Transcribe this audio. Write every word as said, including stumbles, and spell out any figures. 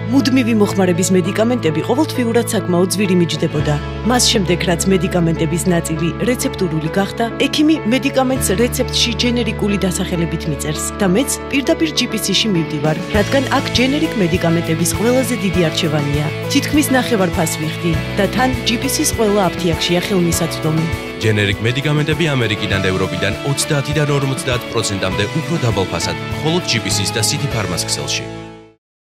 მუდმივი მოხმარების მედიკამენტები ყოველთვიურად საკმაოდ ძვირი მიჯდებოდა. მას შემდეგ, რაც მედიკამენტების ნაწილი რეცეპტურული გახდა, ექიმი მედიკამენტს რეცეპტში ჯენერიკული დასახელებით მიწერს და მეც პირდაპირ ჯი პი სი-ში მივდივარ, რადგან აქ ჯენერიკ მედიკამენტების ყველაზე დიდი არჩევანია. თითქმის ნახევარ-ფას ვიხდი და თან ჯი პი სის ყველა აფთიაქშია ხელმისაწვდომი. ჯენერიკ მედიკამენტები ამერიკიდან და ევროპიდან ოცდაათიდან ორმოცდაათ პროცენტამდე უფრო დაბალ ფასად, მხოლოდ ჯი პი სის და City Pharma-ს ქსელში.